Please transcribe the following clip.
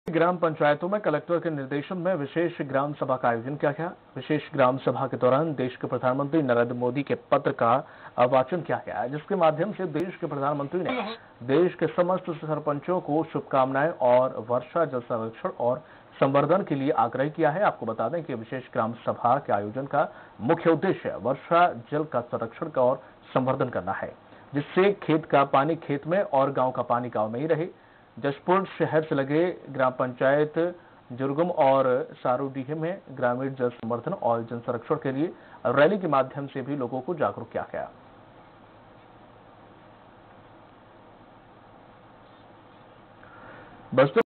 ग्राम पंचायतों में कलेक्टर के निर्देशन में विशेष ग्राम सभा का आयोजन किया गया। विशेष ग्राम सभा के दौरान देश के प्रधानमंत्री नरेंद्र मोदी के पत्र का वाचन किया गया, जिसके माध्यम से देश के प्रधानमंत्री ने देश के समस्त सरपंचों को शुभकामनाएं और वर्षा जल संरक्षण और संवर्धन के लिए आग्रह किया है। आपको बता दें कि विशेष ग्राम सभा के आयोजन का मुख्य उद्देश्य वर्षा जल का संरक्षण का और संवर्धन करना है, जिससे खेत का पानी खेत में और गांव का पानी गांव में ही रहे। जशपुर शहर से लगे ग्राम पंचायत जुरगुम और सारूडीह में ग्रामीण जल संवर्धन और जल संरक्षण के लिए रैली के माध्यम से भी लोगों को जागरूक किया गया।